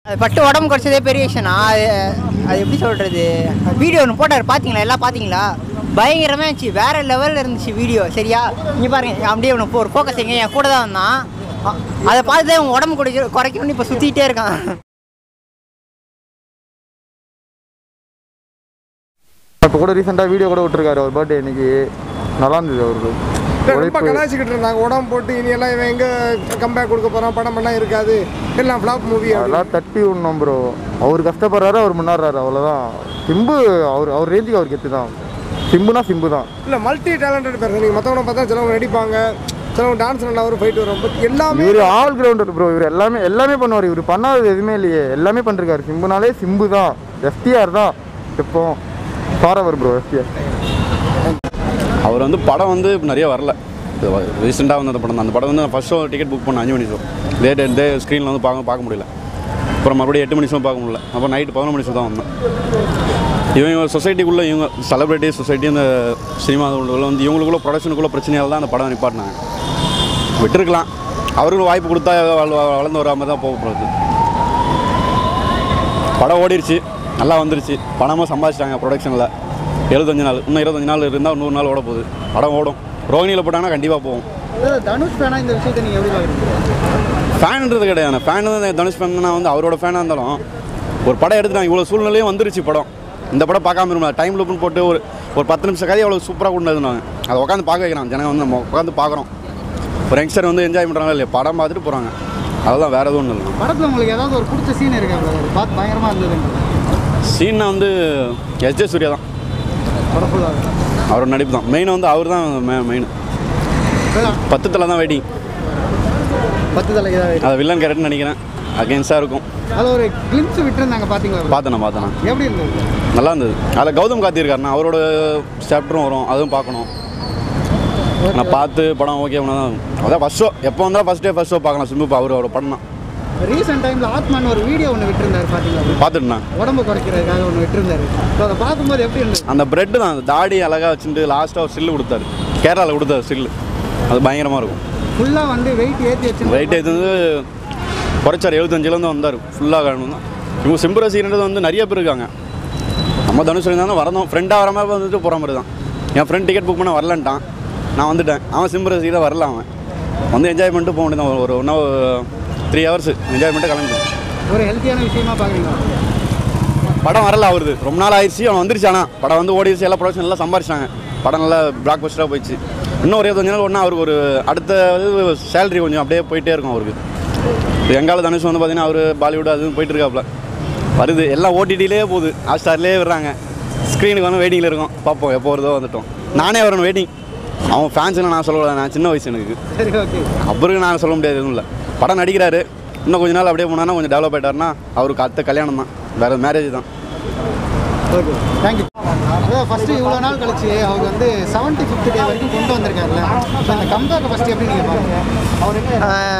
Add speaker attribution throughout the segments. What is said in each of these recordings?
Speaker 1: அது பட்டு உடம்பு குறைச்சதே பெரிய விஷயம்னா அது எப்படி சொல்கிறது, வீடியோ ஒன்று போட்டார் பார்த்தீங்களா, எல்லாம் பார்த்தீங்களா, பயங்கரமாக இருந்துச்சு, வேறு லெவலில் இருந்துச்சு வீடியோ. சரியா, இங்கே பாருங்கள், அப்படியே ஒன்று ஒரு ஃபோக்கஸ் எங்கே என் கூட தான் வந்தான், அதை பார்த்து தான் உடம்பு குறைக்கணும்னு இப்போ சுற்றிக்கிட்டே இருக்கான்.
Speaker 2: இப்போ கூட ரீசெண்டாக வீடியோ கூட விட்டுருக்காரு அவர் பர்த்டே இன்னைக்கு, நல்லா இருந்தது அவருக்கு.
Speaker 3: ரொம்ப கலாய்ச்சிக்கிட்டு இருந்தாங்க, உடம்பு போட்டு இனி எல்லாம் இவன் எங்கே கம்பேக் கொடுக்க போகிறான், படம் பண்ணால் இருக்காது, எல்லாம் ஃப்ளாப் மூவி.
Speaker 2: அதெல்லாம் தட்டி விடணும் ப்ரோ. அவர் கஷ்டப்படுறாரு, அவர் முன்னாடுறாரு, அவ்வளோதான். சிம்பு அவர் ரேஞ்சுக்கு அவருக்கு எத்து தான். சிம்புனா சிம்பு தான்.
Speaker 3: இல்லை மல்டி டேலண்டட் பேர். நீங்கள் மற்றவங்க பார்த்தா சிலவங்க நடிப்பாங்க, சிலவங்க டான்ஸ் நல்லா ஒரு ஃபைட் வரும், பட் எல்லாமே
Speaker 2: இவர் ஆல் கிரவுண்டர் ப்ரோ. இவர் எல்லாமே பண்ணுவார். இவர் பண்ணாதது எதுவுமே இல்லையே, எல்லாமே பண்ணிருக்காரு. சிம்புனாலே சிம்பு தான், எஃப்டிஆர் தான். இப்போ ஃபாரவர் ப்ரோ எஃப்டிஆர்.
Speaker 4: அவர் வந்து படம் வந்து நிறைய வரல, ரீசெண்டாக வந்து அந்த படம் தான். அந்த படம் வந்து நான் ஃபஸ்ட் ஷோ டிக்கெட் புக் பண்ணேன் 5 மணி ஷோ. இதே ஸ்க்ரீனில் வந்து பார்க்க முடியல. அப்புறம் மறுபடியும் 8 மணி ஷோ பார்க்க முடியல. அப்புறம் நைட்டு 11 மணி ஷோ தான் வந்தேன். இவங்க சொசைட்டிக்குள்ளே, இவங்க செலிபிரிட்டி சொசைட்டி, அந்த சினிமா உள்ள வந்து இவங்களுக்குள்ள ப்ரொடக்ஷனுக்குள்ள பிரச்சனையால் தான் அந்த படம் நிப்பாட்டினாங்க. விட்டுருக்கலாம், அவருக்கு வாய்ப்பு கொடுத்தா வளர்ந்து வராமல் தான் போகப்படுறது. படம் ஓடிடுச்சு, நல்லா வந்துருச்சு, பணமாக சம்பாதிச்சிட்டாங்க ப்ரொடக்ஷனில். 75 நாள், இன்னும் 25 நாள் இருந்தால் 100 நாள் ஓட போகுது. படம் ஓடும். ரோஹினியில் போட்டாங்கன்னா கண்டிப்பாக போகும்.
Speaker 5: தனுஷ் ஃபேனாக இந்த விஷயத்தை நீங்கள் எப்படி பார்க்குறீங்க?
Speaker 4: ஃபேனுன்றது கிடையாது. ஃபேன் வந்து தனுஷ் ஃபேன்னா வந்து அவரோட ஃபேனாக இருந்தாலும் ஒரு படம் எடுத்துட்டாங்க, இவ்வளோ சூழ்நிலையும் வந்துருச்சு படம். இந்த படம் பார்க்காம இருந்தோம், டைம் லூப்னு போட்டு ஒரு 10 நிமிஷம் கதையை அவ்வளோ சூப்பராக கொண்டு இருந்தாங்க. அதை உட்காந்து பார்க்க வைக்கிறாங்க ஜனங்க. வந்து நம்ம உட்காந்து பார்க்குறோம், ஒரு யங்ஸ்டர் வந்து என்ஜாய் பண்ணுறாங்க இல்லையா, படம் பார்த்துட்டு போகிறாங்க. அதெல்லாம் வேறு எதுவும் இல்லை.
Speaker 5: படத்தில் உங்களுக்கு ஏதாவது ஒரு பிடிச்ச சீன் இருக்கா? பார்த்து பயங்கரமாக இருந்தது
Speaker 4: சீன்னா வந்து எஸ்ஜே சூர்யா தான்.
Speaker 5: படம் ஃபுல்லாக
Speaker 4: அவரோட நடிப்பு தான் மெயின். வந்து அவர் தான் மெயின். 10 தலை தான் வெயிட்டிங்.
Speaker 5: 10 தலைக்கு தான்.
Speaker 4: அது வில்லன் கேரக்டர்னு நினைக்கிறேன், அகேன்ஸ்டாக இருக்கும்.
Speaker 5: அதில் ஒரு கிளிம்ஸ் விட்டுருந்தாங்க, பார்த்தீங்களா?
Speaker 4: பார்த்தேண்ணா.
Speaker 5: எப்படி இருந்தது?
Speaker 4: நல்லா இருந்தது. அதில் கௌதம் காத்திருக்காருண்ணா, அவரோட சாப்டரும் வரும், அதுவும் பார்க்கணும். நான் பார்த்து படம் ஓகே பண்ணால் அதான் ஃபஸ்ட் ஷோ. எப்போ வந்தாலும் ஃபஸ்ட் ஷோ பார்க்கலாம். சிம்பு அவரோட படம் தான்.
Speaker 5: ரீசெண்ட் டைமில் ஆத்மான் ஒரு வீடியோ ஒன்று விட்டுருந்தாரு, பார்த்தீங்களா?
Speaker 4: பார்த்துட்டுண்ணா,
Speaker 5: உடம்பு குறைக்கிறதுக்காக ஒன்று விட்டுருந்தாரு. ஸோ அதை பார்க்கும்போது எப்படி இருந்தது?
Speaker 4: அந்த ப்ரெட்டு தான், அந்த தாடி அழகாக வச்சுட்டு லாஸ்ட்டாக ஒரு சில்லு கொடுத்தாரு, கேரளாவில் கொடுத்தாரு சில்லு. அது பயங்கரமாக இருக்கும்.
Speaker 5: ஃபுல்லாக வந்து வெயிட் ஏற்றி வச்சு
Speaker 4: வெயிட் ஏற்றி வந்து குறைச்சார். 75 வந்தார் ஃபுல்லாக காரணம் தான். இவங்க சிம்பு ரசிகர்ன்றது வந்து நிறைய பேர் இருக்காங்க. நம்ம தனுஷ் இருந்தாலும் வரணும், ஃப்ரெண்டாக வர மாதிரி வந்துட்டு போகிற மாதிரி தான். என் ஃப்ரெண்ட் டிக்கெட் புக் பண்ண வரலன்ட்டான், நான் வந்துட்டேன். அவன் சிம்பு ரசிகர் வரல, அவன் வந்து என்ஜாய் பண்ணிட்டு போக வேண்டியதான். ஒரு 3 ஹவர்ஸ் என்ஜாய் பண்ணிட்டு கிளம்பிட்டோம்.
Speaker 5: ஒரு ஹெல்த்தியான விஷயமா பார்க்குறீங்களா?
Speaker 4: படம் வரல அவருது, ரொம்ப நாள் ஆயிடுச்சு. அவன் வந்துருச்சு, ஆனால் படம் வந்து ஓடிடுச்சு, எல்லா ப்ரொடக்ஷன் எல்லாம் சம்பாரிச்சாங்க. படம் நல்லா பிளாக் பஸ்டராக போயிடுச்சு. இன்னும் ஒரு 25 நாள் ஒன்றா அவருக்கு ஒரு அடுத்த சேலரி கொஞ்சம் அப்படியே போயிட்டே இருக்கும் அவருக்கு. எங்கால தனுஷ் வந்து பார்த்தீங்கன்னா அவர் பாலிவுட் அது போயிட்டு இருக்காப்புல. வருது எல்லாம் ஓடிடிலே போகுது, ஹாட்ஸ்டார்லேயே வர்றாங்க. ஸ்க்ரீனுக்கு வந்து வெயிட்டிங்கில் இருக்கும், பார்ப்போம் எப்போ வருதோ வந்துட்டோம். நானே வரணும் வெயிட்டிங். அவன் ஃபேன்ஸுன்னு நான் சொல்லலை, நான் சின்ன வயசு எனக்கு.
Speaker 5: சரி, ஓகே.
Speaker 4: அவருக்கு நான் சொல்ல முடியாது, எதுவும் இல்லை. படம் நடிக்கிறாரு, இன்னும் கொஞ்ச நாள் அப்படியே போனான்னா கொஞ்சம் டெவலப் ஆகிட்டாருன்னா அவருக்கு அடுத்த கல்யாணம் தான், வேறு மேரேஜ் தான்.
Speaker 5: Okay, thank you. அதான் ஃபஸ்ட்டு இவ்வளோ நாள் கழிச்சு அவர் வந்து 75th டே வரைக்கும் கொண்டு வந்திருக்காருல்ல, ஸோ அந்த கம்பேக்கை ஃபஸ்ட்டு எப்படி நீங்கள் பாருங்கள்? அவருக்கு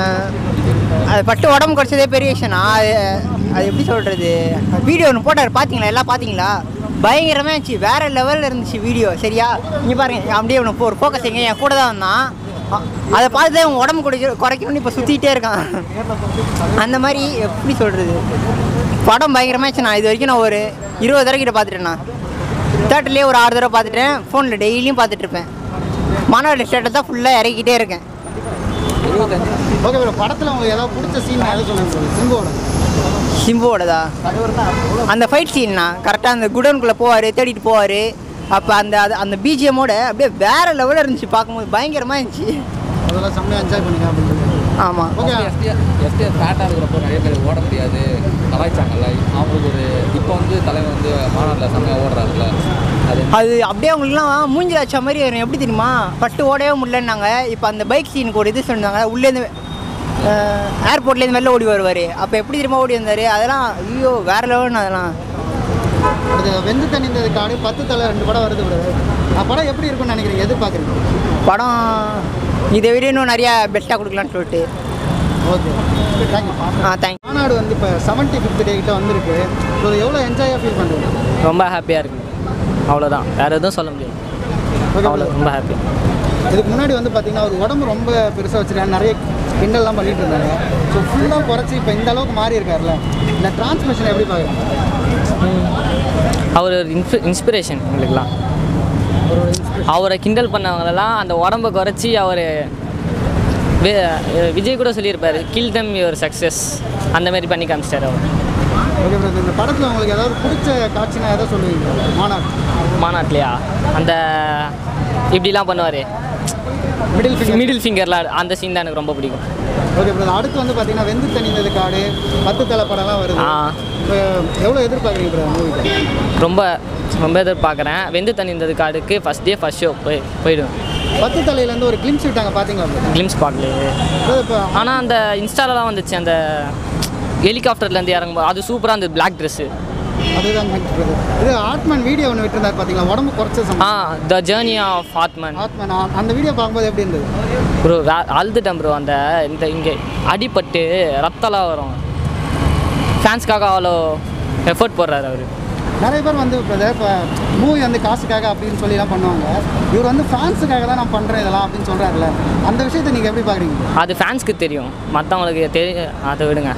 Speaker 1: அது பட்டு உடம்பு குறைச்சதே பெரிய விஷயம்னா அது எப்படி சொல்கிறது, வீடியோ ஒன்று போட்டார் பார்த்தீங்களா, எல்லாம் பார்த்தீங்களா, பயங்கரமாக இருந்துச்சு, வேறு லெவலில் இருந்துச்சு வீடியோ. சரியா, இங்கே பாருங்கள், அப்படியே ஒன்று ஒரு ஃபோக்கஸ் எங்கே என் கூட தான் வந்தான், அதை பார்த்து தான் உடம்பு குறைக்கணும்னு இப்போ சுற்றிக்கிட்டே இருக்கான். அந்த மாதிரி எப்படி சொல்கிறது, படம் பயங்கரமாக இருந்துச்சு. நான் இது வரைக்கும் நான் ஒரு 20 தடவை கிட்ட பார்த்துட்டேண்ணா. தேட்டர்லேயே ஒரு 6 தடவை பார்த்துட்டேன், ஃபோனில் டெய்லியும் பார்த்துட்ருப்பேன். மாணவர்கள் ஸ்டேட்டஸ் தான் ஃபுல்லாக இறக்கிட்டே இருக்கேன்.
Speaker 5: ஓகே ப்ரோ, படத்தில் உங்களுக்கு ஏதாவது பிடிச்ச சீன் எதாவது சொல்லுங்கள்.
Speaker 1: சிம்புவோடதா அந்த ஃபைட் சீன்னா கரெக்டாக அந்த குடோனுக்குள்ளே போவார், தேடிட்டு போவார். அப்போ அந்த பிஜிஎம்மோட அப்படியே வேறு லெவலில் இருந்துச்சு, பார்க்கும்போது பயங்கரமாக இருந்துச்சு.
Speaker 5: அதெல்லாம் செம்மையாக என்ஜாய் பண்ணிக்கலாம் அப்படின்னு.
Speaker 1: ஆமாம்.
Speaker 5: ஓகே,
Speaker 6: எஸ்டிஆர் ஃபேட்டாக இருக்கிறப்போ நிறைய பேர் ஓட முடியாது, கலாய்ச்சாங்கல்ல. அவங்களுக்கு ஒரு இப்போ வந்து தலைவர் வந்து மாநாட்டில் செம்மையாக ஓடுறாருல்ல,
Speaker 1: அது அப்படியே அவங்களுக்குலாம் மூஞ்சில் வச்ச மாதிரி வரும். எப்படி தெரியுமா, ஃபஸ்ட்டு ஓடவே முடியலன்னாங்க. இப்போ அந்த பைக் சீனுக்கு ஒரு இது சொன்னாங்க, உள்ளேருந்து ஏர்போர்ட்லேருந்து வெளில ஓடி வருவார். அப்போ எப்படி தெரியுமா ஓடி வந்தார், அதெல்லாம் ஐயோ வேறு லெவல்னு. அதெல்லாம்
Speaker 5: அது வெந்து தணிந்ததுக்காக 10 தலை 2 படம் வருது ப்ரோ. படம் எப்படி இருக்குன்னு நினைக்கிறீங்க, எதிர்பார்க்குறீங்க?
Speaker 1: படம் இதை விட இன்னும் நிறையா பெஸ்ட்டாக கொடுக்கலான்னு சொல்லிட்டு.
Speaker 5: Okay, thank you.
Speaker 1: தேங்க்யூ.
Speaker 5: மாநாடு வந்து இப்போ 75th டே கிட்ட வந்திருக்கு. ஸோ எவ்வளோ என்ஜாயாக ஃபீல் பண்ணுறீங்க?
Speaker 7: ரொம்ப ஹாப்பியாக இருக்குது, அவ்வளோதான், வேறு எதுவும் சொல்ல முடியாது. அவ்வளோ ரொம்ப ஹாப்பி.
Speaker 5: இதுக்கு முன்னாடி வந்து பார்த்தீங்கன்னா ஒரு உடம்பு ரொம்ப பெருசாக வச்சுருக்காங்க, நிறைய கிண்டல்லாம் பண்ணிகிட்டு இருந்தாங்க. ஸோ ஃபுல்லாக குறைச்சி இப்போ இந்த அளவுக்கு மாறி இருக்காருல்ல, இந்த டிரான்ஸ்மிஷன் எப்படி பார்க்குறீங்க?
Speaker 7: அவர் ஒரு இன்ஸ்பிரேஷன் எங்களுக்குலாம். அவரை கிண்டல் பண்ணவங்களெல்லாம் அந்த உடம்பை குறைச்சி அவர் விஜய் கூட சொல்லியிருப்பார், கில் தம் யுவர் சக்ஸஸ், அந்த மாதிரி பண்ணி காமிச்சிட்டார் அவர்.
Speaker 5: ஓகே பிரதர், இந்த படத்தில் உங்களுக்கு ஏதாவது பிடிச்ச காட்சினா எதை சொல்லுவீங்க?
Speaker 7: மாநாட்டிலையா அந்த இப்படிலாம் பண்ணுவார், மிடில் ஃபிங்கர்லாம், அந்த சீன் தான் எனக்கு ரொம்ப பிடிக்கும்.
Speaker 5: ஓகே பிரதர், அடுத்து வந்து பார்த்தீங்கன்னா வெந்து தணிந்தது காடு, 10 தலை படம்லாம் வருது. இப்போ எவ்வளோ எதிர்பார்க்குறீங்க பிரதர் மூவிக்கு?
Speaker 7: ரொம்ப எதிர்பார்க்குறேன். வெந்து தணிந்தது காடுக்கு ஃபஸ்ட் டே ஃபஸ்ட் ஷோ போயிடுவேன்.
Speaker 5: 10 தலையிலேருந்து ஒரு கிளிம்ஸ் விட்டாங்க பார்த்தீங்களா?
Speaker 7: கிளிம்ஸ் பார்க்கலையே, ஆனால் அந்த இன்ஸ்டாலலாம் வந்துச்சு, அந்த ஹெலிகாப்டர்லேருந்து இறங்கும்போது அது சூப்பராக இருந்தது, பிளாக் ட்ரெஸ்ஸு.
Speaker 5: அதுதான் இது ஆத்மன் வீடியோ ஒன்று விட்டுருந்தார் பார்த்தீங்களா, உடம்பு குறைச்ச
Speaker 7: த ஜேர்னி ஆஃப் ஆத்மன்.
Speaker 5: அந்த வீடியோ பார்க்கும்போது எப்படி இருந்தது
Speaker 7: ப்ரோ? அழுதுட்டேன் ப்ரோ. அந்த இங்கே அடிப்பட்டு ரத்தம்லாம் வரும். ஃபேன்ஸ்க்காக அவ்வளோ எஃபர்ட் போடுறாரு அவர்.
Speaker 5: நிறைய பேர் வந்து இப்போ மூவி வந்து காசுக்காக அப்படின்னு சொல்லிலாம் பண்ணுவாங்க. இவர் வந்து ஃபேன்ஸுக்காக தான் நான் பண்ணுறேன் இதெல்லாம் அப்படின்னு சொல்கிறாருல்ல, அந்த விஷயத்தை நீங்கள் எப்படி பார்க்குறீங்க?
Speaker 7: அது ஃபேன்ஸ்க்கு தெரியும், மற்றவங்களுக்கு தெரியும், அதை விடுங்க.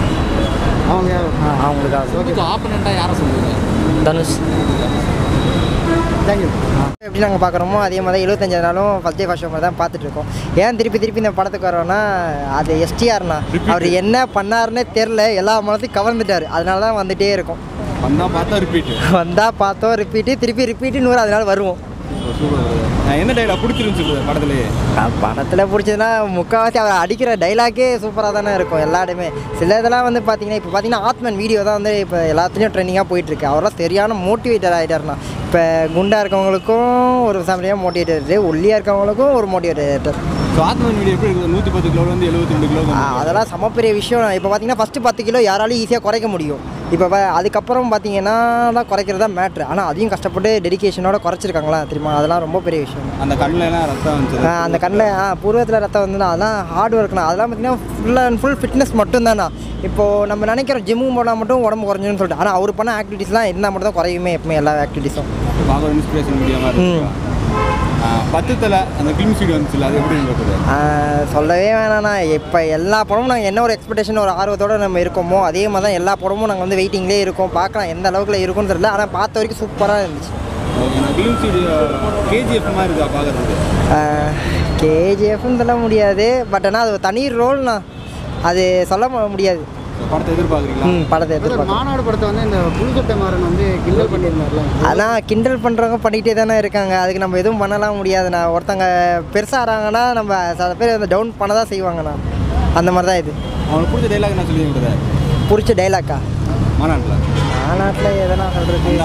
Speaker 5: அவங்களுக்கு
Speaker 6: ஆப்பனண்ட்டாக யாரை சொல்லுவீங்க?
Speaker 7: தனுஷ்.
Speaker 5: தேங்க்யூ.
Speaker 1: எப்படி நாங்கள் பார்க்குறோமோ அதே மாதிரி 75 நாளும் ஃபஸ்ட் டே ஃபஸ்ட் ஷோ மாதிரி தான் பார்த்துட்ருக்கோம். ஏன் திருப்பி இந்த படத்துக்கு வரோன்னா, அது எஸ்டிஆர்னா அவர் என்ன பண்ணாருன்னே தெரில, எல்லா மனத்தையும் கவர்ந்துட்டார். அதனால தான் வந்துகிட்டே இருக்கும். வந்தால் பார்த்தோம் ரிப்பீட்டு, திருப்பி ரிப்பீட்டு 100 அதனால வருவோம்.
Speaker 2: என்ன டைலாக் பிடிச்சிருந்துச்சு படத்துலேயே?
Speaker 1: படத்தில் பிடிச்சதுன்னா முக்கால்வாசி அவர் அடிக்கிற டைலாக்கே சூப்பராக தானே இருக்கும் எல்லாருமே. சில இதெல்லாம் வந்து பார்த்தீங்கன்னா, இப்போ பார்த்தீங்கன்னா ஆத்மன் வீடியோ தான் வந்து இப்போ எல்லாத்துலேயும் ட்ரெண்டிங்காக போயிட்டுருக்கு. அவரெல்லாம் சரியான மோட்டிவேட்டர் ஆகிட்டார்னா. இப்போ குண்டாக இருக்கவங்களுக்கும் ஒரு செம்மையாக மோட்டிவேட்டர், ஒல்லியாக இருக்கவங்களுக்கும் ஒரு மோட்டிவேட்டர்.
Speaker 2: ஆத்மன் வீடியோ எப்படி இருக்குது? 110 கிலோலேருந்து 72 கிலோ.
Speaker 1: அதெல்லாம் செம பெரிய விஷயம். இப்போ பார்த்தீங்கன்னா ஃபஸ்ட்டு 10 கிலோ யாராலையும் ஈஸியாக குறைக்க முடியும். இப்போ அதுக்கப்புறம் பார்த்தீங்கன்னா தான் குறைக்கிறது தான் மேட்ரு. ஆனால் அதையும் கஷ்டப்பட்டு டெடிக்கேஷனோட குறைச்சிருக்காங்களா தெரியுமா? அதெல்லாம் ரொம்ப பெரிய விஷயம்.
Speaker 2: அந்த கண்ணிலலாம் ரத்தம் வந்துச்சு.
Speaker 1: அந்த கண்ணில் பூர்வத்தில் ரத்தம் வந்துன்னா அதெல்லாம் ஹார்ட் ஒர்க்னா. அதெல்லாம் பார்த்தீங்கன்னா ஃபுல் அண்ட் ஃபுல் ஃபிட்னஸ் மட்டும்தானா. இப்போது நம்ம நினைக்கிறோம் ஜிம்மு போனால் மட்டும் உடம்பு குறைஞ்சுன்னு சொல்லிட்டு, ஆனால் அவர் பண்ண ஆக்டிவிட்டீஸ்லாம் இருந்தால் மட்டும் தான் குறையுமே எப்பவுமே எல்லா ஆக்டிவிட்டீஸும்.
Speaker 2: பார்க்க ஒரு இன்ஸ்பிரேஷன் வீடியோவாக இருக்கும். 10 தலை அந்த ஃபிலிம் ஸ்டுடியோ வந்துச்சுல்ல, அது எப்படி இருக்குது?
Speaker 1: சொல்லவே வேணாண்ணா. இப்போ எல்லா படமும் நாங்கள் என்ன ஒரு எக்ஸ்பெக்டேஷன் ஒரு ஆர்வத்தோடு நம்ம இருக்கோமோ அதே மாதிரி தான் எல்லா படமும் நாங்கள் வந்து வெயிட்டிங்லேயே இருக்கோம். பார்க்கலாம் எந்த அளவுக்குள்ள இருக்குன்னு தெரியல, ஆனால் பார்த்த வரைக்கும் சூப்பராக இருந்துச்சு.
Speaker 2: ஃபிலிம் ஸ்டுடியோ கேஜிஎஃப் மாதிரி இருக்கா பார்க்குறதுக்கு?
Speaker 1: கேஜிஎஃப்னு சொல்ல முடியாது, பட் ஆனால் அது தனி ரோல்ண்ணா, அது சொல்ல முடியாது.
Speaker 2: படத்தை எதிர்பார்க்குறீங்களா?
Speaker 1: படத்தை எதிர்பார்க்க.
Speaker 5: மாநாடு படத்தை வந்து இந்த புதுக்கோட்டை மாறன் வந்து கிண்டல் பண்ணியிருந்தார்ல,
Speaker 1: அதான் கிண்டல் பண்ணுறவங்க பண்ணிகிட்டே தானே இருக்காங்க. அதுக்கு நம்ம எதுவும் பண்ணலாம் முடியாதுண்ணா. ஒருத்தங்க பெருசாக ஆகிறாங்கன்னா நம்ம சில பேர் வந்து டவுன் பண்ண தான் செய்வாங்கண்ணா. அந்த மாதிரி தான் இது.
Speaker 2: அவனுக்கு பிடிச்ச டைலாக் என்ன சொல்லியிருக்கிறத?
Speaker 1: பிடிச்ச டைலாக்கா? மாநாட்டில் எதனா சொல்கிறது?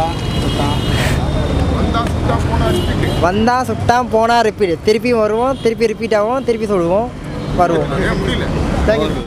Speaker 1: வந்தால் சுட்டான் போனால் ரிப்பீட், திருப்பி வருவோம், திருப்பி ரிப்பீட் ஆகும், திருப்பி சொல்லுவோம், வருவோம்.
Speaker 5: தேங்க்யூ.